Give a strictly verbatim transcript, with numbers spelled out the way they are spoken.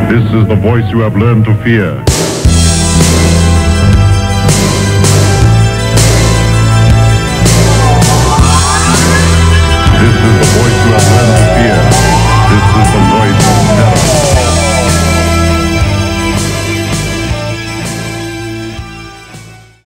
This is the voice you have learned to fear.